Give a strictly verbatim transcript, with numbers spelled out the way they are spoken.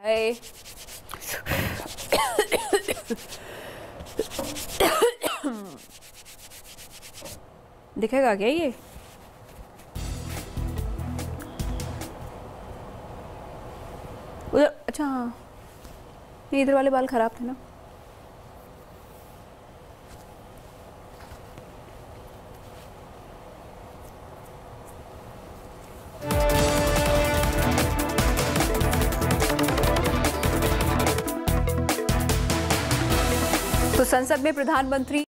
दिखेगा क्या ये? उधर, अच्छा हाँ, ये इधर वाले बाल खराब थे ना। तो संसद में प्रधानमंत्री